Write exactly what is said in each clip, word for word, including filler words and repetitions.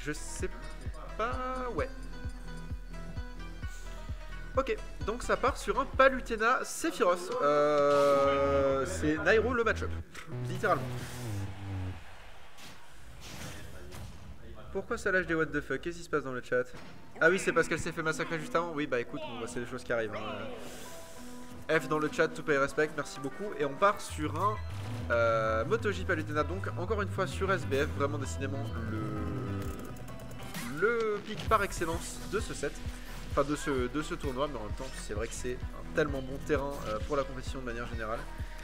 Je sais pas... Ouais. Ok, donc ça part sur un Palutena Sephiroth. Euh, c'est Nairo le match-up, littéralement. Pourquoi ça lâche des what the fuck? Qu'est-ce qui se passe dans le chat? Ah oui, c'est parce qu'elle s'est fait massacrer juste avant. Oui, bah écoute, bon, bah, c'est des choses qui arrivent. Hein. F dans le chat, tout pay respect, merci beaucoup. Et on part sur un euh, MotoGP Palutena, donc encore une fois sur S B F, vraiment décidément le, le pic par excellence de ce set. Enfin de ce, de ce tournoi, mais en même temps c'est vrai que c'est un tellement bon terrain euh, pour la compétition de manière générale.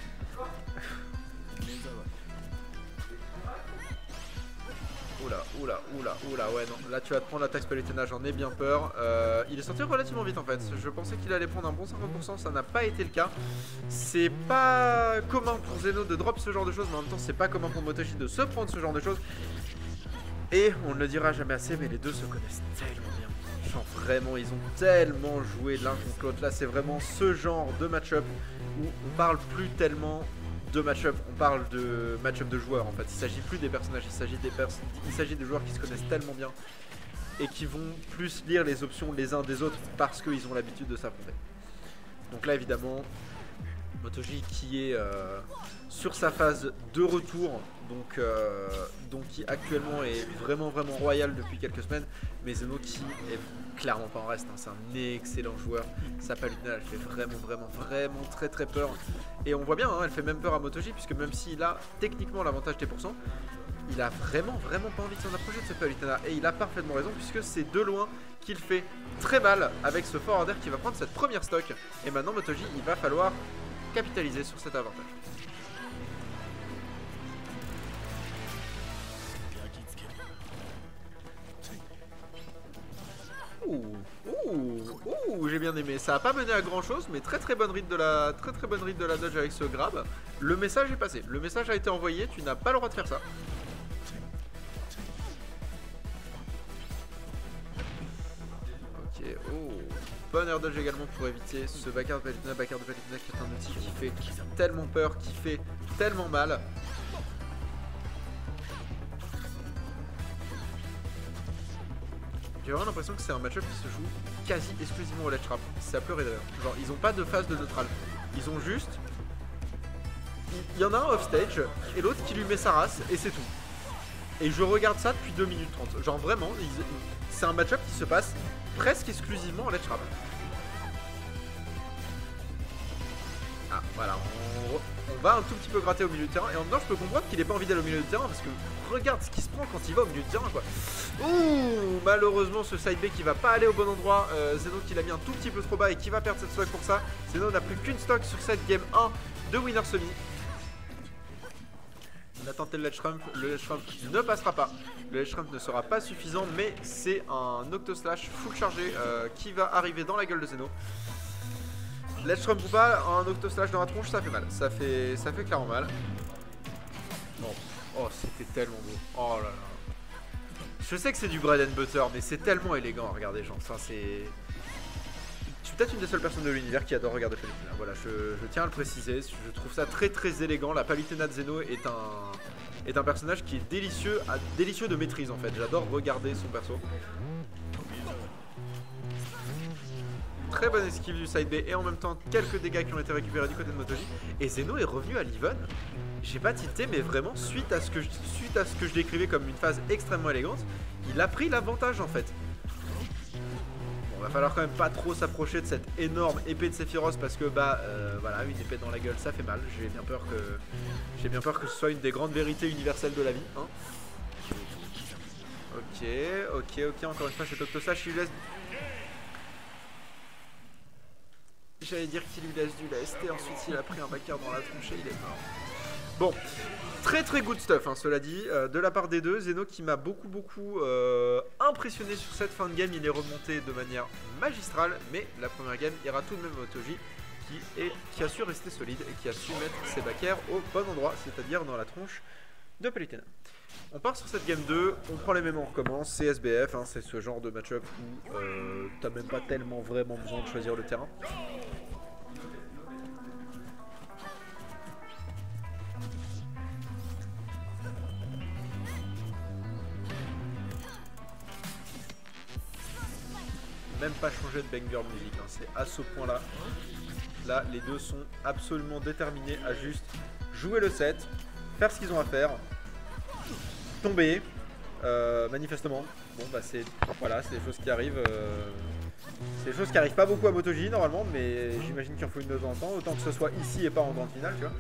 Oula, oula, oula, oula, ouais non, là tu vas te prendre l'attaque Palutena, j'en ai bien peur. Euh, il est sorti relativement vite en fait, je pensais qu'il allait prendre un bon cinquante pour cent, ça n'a pas été le cas. C'est pas commun pour Zeno de drop ce genre de choses, mais en même temps c'est pas commun pour MotoGP de se prendre ce genre de choses. Et on ne le dira jamais assez, mais les deux se connaissent tellement bien. Genre vraiment, ils ont tellement joué l'un contre l'autre. Là, c'est vraiment ce genre de match-up où on parle plus tellement de match-up, on parle de match-up de joueurs en fait. Il s'agit plus des personnages, il s'agit des, pers il s'agit des joueurs qui se connaissent tellement bien et qui vont plus lire les options les uns des autres parce qu'ils ont l'habitude de s'affronter. Donc là, évidemment, MotoGP qui est euh, sur sa phase de retour, donc, euh, donc qui actuellement est vraiment vraiment royal depuis quelques semaines, mais Zeno qui est clairement pas en reste, hein. C'est un excellent joueur. Sa Palutena, elle fait vraiment vraiment vraiment très très peur, et on voit bien, hein, elle fait même peur à MotoGP, puisque même s'il a techniquement l'avantage des pourcents, il a vraiment vraiment pas envie de s'en approcher de ce Palutena, et il a parfaitement raison, puisque c'est de loin qu'il fait très mal avec ce forwarder qui va prendre cette première stock, et maintenant MotoGP, il va falloir capitaliser sur cet avantage. Ouh, ouh, ouh, j'ai bien aimé. Ça a pas mené à grand chose, mais très très bonne read de la très très bonne read de la dodge avec ce grab. Le message est passé. Le message a été envoyé. Tu n'as pas le droit de faire ça. Ok. Oh. Bonne air dodge également pour éviter ce backard de Palutena. Backard de Palutena qui est un outil qui fait tellement peur, qui fait tellement mal. J'ai vraiment l'impression que c'est un match-up qui se joue quasi exclusivement au ledge trap. C'est à pleurer d'ailleurs. Genre, ils ont pas de phase de neutral. Ils ont juste... Il y en a un off-stage et l'autre qui lui met sa race et c'est tout. Et je regarde ça depuis deux minutes trente. Genre vraiment, ils... c'est un match-up qui se passe presque exclusivement au ledge trap. Ah, voilà. On... on va un tout petit peu gratter au milieu du terrain. Et en même temps, je peux comprendre qu'il ait pas envie d'aller au milieu du terrain parce que regarde ce qui se prend quand il va au milieu du terrain, quoi. Ouh, malheureusement ce side B qui va pas aller au bon endroit. euh, Zeno qui l'a mis un tout petit peu trop bas et qui va perdre cette stock pour ça. Zeno n'a plus qu'une stock sur cette game un de Winner Semi. On a tenté le ledge trump, le ledge trump ne passera pas. Le ledge trump ne sera pas suffisant, mais c'est un Octoslash full chargé euh, qui va arriver dans la gueule de Zeno. Ledge trump ou pas, un Octoslash dans la tronche, ça fait mal. Ça fait, ça fait clairement mal. Bon. Oh, c'était tellement beau. Oh là là. Je sais que c'est du bread and butter, mais c'est tellement élégant à regarder, genre. Enfin, c'est... Je suis peut-être une des seules personnes de l'univers qui adore regarder Palutena. Voilà, je, je tiens à le préciser. Je trouve ça très très élégant. La Palutena de Zeno est un, est un personnage qui est délicieux, à, délicieux de maîtrise en fait. J'adore regarder son perso. Très bonne esquive du side B et en même temps quelques dégâts qui ont été récupérés du côté de MotoGP. Et Zeno est revenu à l'Even. J'ai pas tilté, mais vraiment suite à ce que je, suite à ce que je décrivais comme une phase extrêmement élégante, il a pris l'avantage en fait. Bon, va falloir quand même pas trop s'approcher de cette énorme épée de Sephiroth parce que bah euh, voilà, une épée dans la gueule ça fait mal. J'ai bien peur que j'ai bien peur que ce soit une des grandes vérités universelles de la vie. Hein. Ok, ok, ok. Encore une fois, cet Octoslash il lui laisse. J'allais dire qu'il lui laisse du lest et ensuite il a pris un backer dans la tronche et il est mort. Bon, très très good stuff, hein, cela dit, euh, de la part des deux. Zeno qui m'a beaucoup beaucoup euh, impressionné sur cette fin de game. Il est remonté de manière magistrale, mais la première game ira tout de même à MotoGP qui, est, qui a su rester solide et qui a su mettre ses backers au bon endroit, c'est-à-dire dans la tronche de Palutena. On part sur cette game deux, on prend les mêmes, on recommence, c'est S B F, hein, c'est ce genre de match-up où euh, t'as même pas tellement vraiment besoin de choisir le terrain. même pas changer de banger musique, hein. C'est à ce point là. Là les deux sont absolument déterminés à juste jouer le set, faire ce qu'ils ont à faire, tomber, euh, manifestement. Bon bah c'est voilà, c'est des choses qui arrivent. Euh, c'est des choses qui arrivent pas beaucoup à MotoG normalement, mais j'imagine qu'il en faut une de temps en temps, autant que ce soit ici et pas en grande finale, tu vois.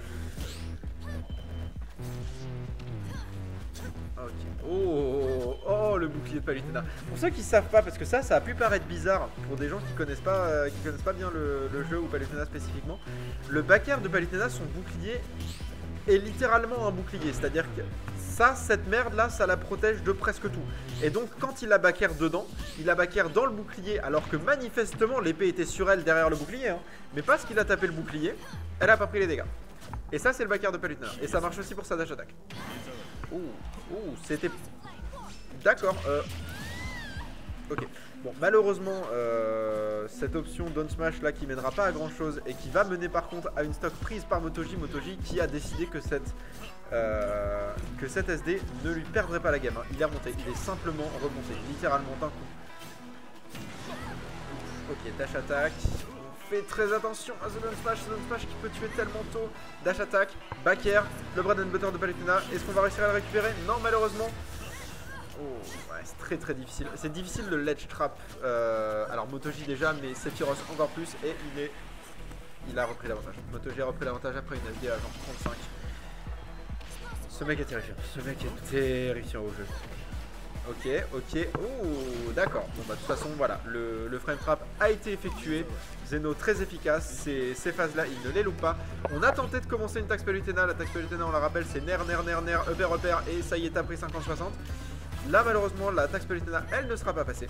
Ok. Oh, oh, oh, le bouclier de Palutena. Pour ceux qui savent pas, parce que ça, ça a pu paraître bizarre pour des gens qui connaissent pas, euh, qui connaissent pas bien le, le jeu ou Palutena spécifiquement. Le backer de Palutena, son bouclier est littéralement un bouclier, c'est-à-dire que ça, cette merde là, ça la protège de presque tout. Et donc quand il a backer dedans, il a backer dans le bouclier, alors que manifestement l'épée était sur elle derrière le bouclier, hein, mais parce qu'il a tapé le bouclier, elle a pas pris les dégâts. Et ça c'est le backer de Palutena, et ça marche aussi pour sa dash attack. Ouh, ouh, c'était... D'accord, euh... ok. Bon, malheureusement, euh, cette option down smash là qui mènera pas à grand chose et qui va mener par contre à une stock prise par MotoG, MotoG qui a décidé que cette, euh, que cette S D ne lui perdrait pas la game, hein. Il est remonté, il est simplement remonté, littéralement d'un coup. Ok, dash attack. On fait très attention à ce down smash, ce down smash qui peut tuer tellement tôt. Dash attack, back air, le bread and butter de Palutena. Est-ce qu'on va réussir à le récupérer? Non, malheureusement. Oh, ouais, c'est très très difficile. C'est difficile le ledge trap. Euh, alors MotoG déjà, mais Sephiroth encore plus. Et il est, il a repris l'avantage. MotoG a repris l'avantage après une S D à genre trente-cinq. Ce mec est terrifiant. Ce mec est terrifiant au jeu. Ok, ok. Oh, d'accord. Bon bah de toute façon voilà, le, le frame trap a été effectué. Zeno très efficace. Ces, ces phases là, il ne les loupe pas. On a tenté de commencer une taxe Palutena. La taxe Palutena, on la rappelle, c'est Nair, Nair, Nair, Nair, upper, upper. Et ça y est, t'as pris cinquante soixante. Là malheureusement la taxe Palutena elle ne sera pas passée.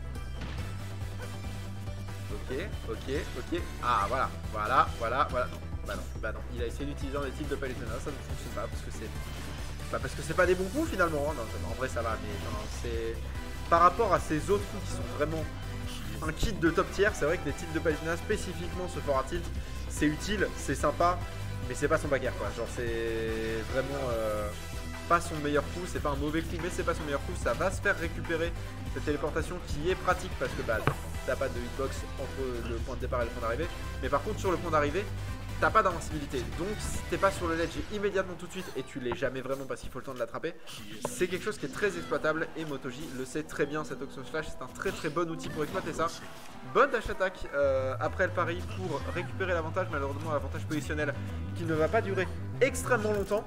Ok, ok, ok. Ah voilà, voilà, voilà, voilà. Non, bah non, bah non. Il a essayé d'utiliser un des types de Palutena, ça ne fonctionne pas parce que c'est... Bah parce que c'est pas des bons coups finalement. Non, en vrai ça va, mais non, c'est... Par rapport à ces autres coups qui sont vraiment un kit de top tier, c'est vrai que les types de Palutena spécifiquement ce fort à tilt, c'est utile, c'est sympa, mais c'est pas son bagarre quoi. Genre c'est vraiment... Euh... pas son meilleur coup, c'est pas un mauvais coup mais c'est pas son meilleur coup, ça va se faire récupérer cette téléportation qui est pratique parce que bah t'as pas de hitbox entre le point de départ et le point d'arrivée, mais par contre sur le point d'arrivée t'as pas d'invincibilité, donc si t'es pas sur le ledge immédiatement tout de suite et tu l'es jamais vraiment parce qu'il faut le temps de l'attraper, c'est quelque chose qui est très exploitable et MotoG le sait très bien. Cette Oxo Slash c'est un très très bon outil pour exploiter ça. Bonne dash attack euh, après le pari pour récupérer l'avantage, malheureusement l'avantage positionnel qui ne va pas durer extrêmement longtemps.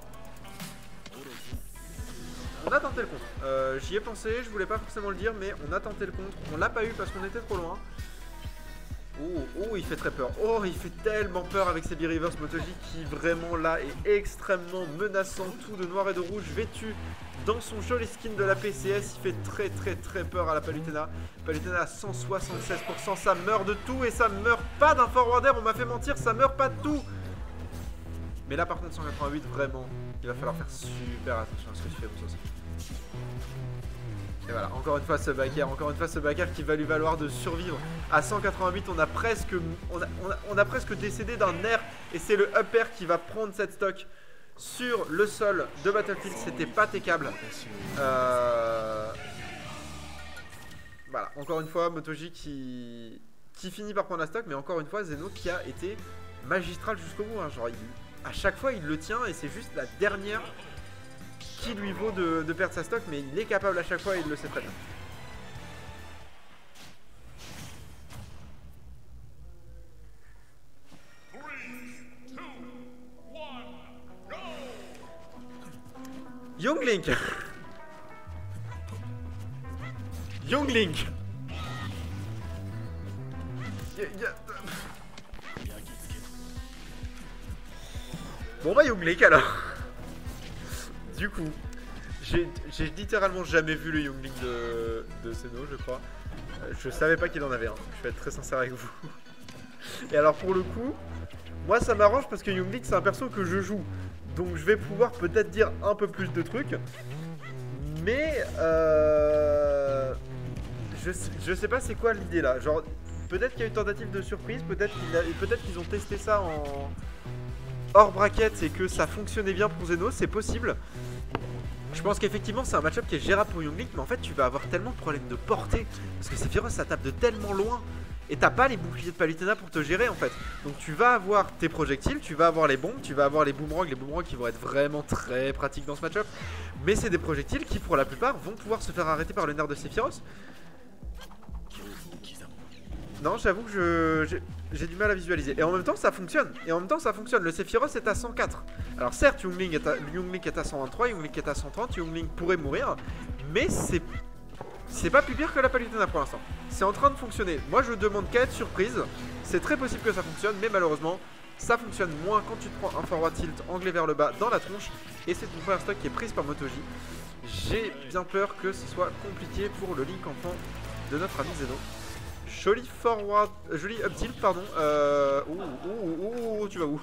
On a tenté le contre, euh, j'y ai pensé, je voulais pas forcément le dire, mais on a tenté le contre, on l'a pas eu parce qu'on était trop loin. Oh, oh, il fait très peur, oh, il fait tellement peur avec ses B-Reverse MotoG qui vraiment là est extrêmement menaçant, tout de noir et de rouge, vêtu dans son joli skin de la P C S, il fait très très très peur à la Palutena. Palutena à cent soixante-seize pour cent, ça meurt de tout et ça meurt pas d'un forwarder, on m'a fait mentir, ça meurt pas de tout. Mais là par contre cent quatre-vingt-huit, vraiment, il va falloir faire super attention à ce que tu fais pour ça. Et voilà, encore une fois ce backer, encore une fois ce backer qui va lui valoir de survivre. À cent quatre-vingt-huit, on a presque, on a, on a, on a presque décédé d'un nerf et c'est le upper qui va prendre cette stock sur le sol de Battlefield. C'était pas técable. Euh... Voilà, encore une fois MotoG qui, qui finit par prendre la stock, mais encore une fois Zeno qui a été magistral jusqu'au bout, hein. Genre il... à chaque fois il le tient et c'est juste la dernière qui lui vaut de, de perdre sa stock, mais il est capable à chaque fois et il le sait très bien. Young Link. Young Link. Bon bah Young Link alors. Du coup, j'ai littéralement jamais vu le Young Link de, de Zeno, je crois. Euh, je savais pas qu'il en avait un, je vais être très sincère avec vous. Et alors pour le coup, moi ça m'arrange parce que Young Link c'est un perso que je joue. Donc je vais pouvoir peut-être dire un peu plus de trucs. Mais euh, je, je sais pas c'est quoi l'idée là. Genre peut-être qu'il y a une tentative de surprise, peut-être qu'ils peut-être qu'ils ont testé ça en... hors bracket et que ça fonctionnait bien pour Zeno, c'est possible. Je pense qu'effectivement c'est un match-up qui est gérable pour Young Link, mais en fait tu vas avoir tellement de problèmes de portée, parce que Sephiroth ça tape de tellement loin, et t'as pas les boucliers de Palutena pour te gérer en fait. Donc tu vas avoir tes projectiles, tu vas avoir les bombes, tu vas avoir les boomerangs, les boomerangs qui vont être vraiment très pratiques dans ce match-up, mais c'est des projectiles qui pour la plupart vont pouvoir se faire arrêter par le nerf de Sephiroth. Non, j'avoue que je j'ai du mal à visualiser. Et en même temps, ça fonctionne. Et en même temps, ça fonctionne. Le Sephiroth est à cent quatre. Alors certes, Young Link est à, Young Link est à cent vingt-trois, Young Link est à cent trente, Young Link pourrait mourir. Mais c'est c'est pas plus pire que la Palutena pour l'instant. C'est en train de fonctionner. Moi, je demande qu'à être surprise. C'est très possible que ça fonctionne, mais malheureusement, ça fonctionne moins quand tu te prends un forward tilt anglais vers le bas dans la tronche. Et c'est une première stock qui est prise par Motoji. J'ai bien peur que ce soit compliqué pour le Link enfant de notre ami Zeno. Joli forward, euh, joli up tilt, pardon. Euh, ouh, ouh, ouh, ouh, tu vas où?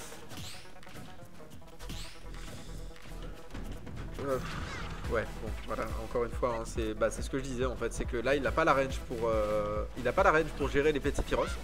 euh, Ouais, bon, voilà, encore une fois, hein, c'est bah, ce que je disais en fait, c'est que là, il n'a pas la range pour, euh, il a pas la range pour gérer l'épée de Sephiroth.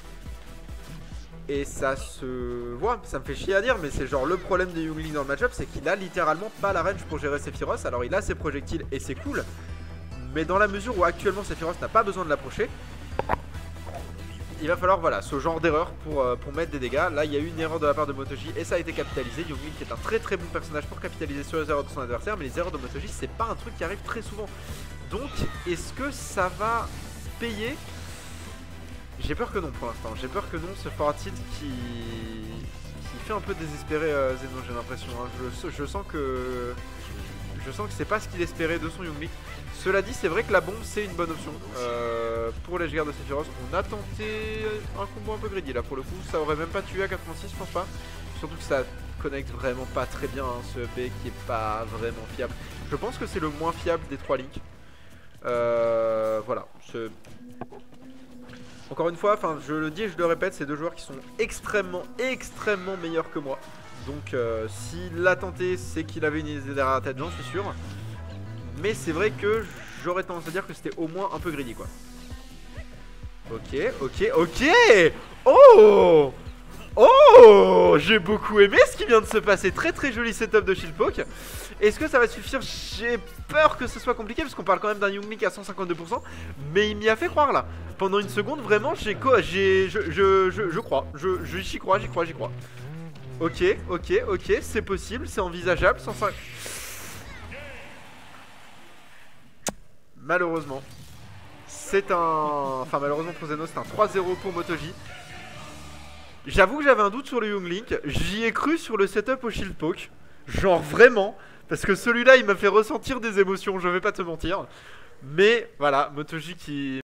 Et ça se voit, ça me fait chier à dire, mais c'est genre le problème de Young Link dans le match-up, c'est qu'il a littéralement pas la range pour gérer Sephiroth. Alors il a ses projectiles et c'est cool, mais dans la mesure où actuellement Sephiroth n'a pas besoin de l'approcher, il va falloir voilà ce genre d'erreur pour, euh, pour mettre des dégâts. Là il y a eu une erreur de la part de Motoji et ça a été capitalisé. Young Link est un très très bon personnage pour capitaliser sur les erreurs de son adversaire, mais les erreurs de Motoji c'est pas un truc qui arrive très souvent. Donc est-ce que ça va payer? J'ai peur que non pour l'instant, j'ai peur que non, ce forward tilt qui... qui fait un peu désespérer euh, Zeno, j'ai l'impression. Hein. Je, je sens que... Je sens que c'est pas ce qu'il espérait de son Young Link. Cela dit, c'est vrai que la bombe c'est une bonne option euh, pour les G R de Sephiroth. On a tenté un combo un peu greedy là pour le coup, ça aurait même pas tué à quatre-vingt-six, je pense pas. Surtout que ça connecte vraiment pas très bien, hein, ce E P qui est pas vraiment fiable. Je pense que c'est le moins fiable des trois Links. Euh, voilà, ce... Encore une fois, enfin je le dis et je le répète, c'est deux joueurs qui sont extrêmement, extrêmement meilleurs que moi. Donc euh, s'il l'a tenté, c'est qu'il avait une idée derrière la tête, j'en suis sûr. Mais c'est vrai que j'aurais tendance à dire que c'était au moins un peu greedy quoi. Ok, ok, ok. Oh, oh, j'ai beaucoup aimé ce qui vient de se passer. Très très joli setup de Shieldpoke. Est-ce que ça va suffire? J'ai peur que ce soit compliqué parce qu'on parle quand même d'un Young Link à cent cinquante-deux pour cent. Mais il m'y a fait croire là. Pendant une seconde vraiment j'ai quoi, j'ai je, je, je, je crois, je j'y crois, j'y crois, j'y crois. Ok, ok, ok, c'est possible, c'est envisageable. cent cinq. Malheureusement, c'est un... Enfin malheureusement pour Zeno, c'est un trois zéro pour Motoji. J'avoue que j'avais un doute sur le Young Link. J'y ai cru sur le setup au Shieldpoke. Genre vraiment. Parce que celui-là, il m'a fait ressentir des émotions, je vais pas te mentir. Mais voilà, Motoji qui...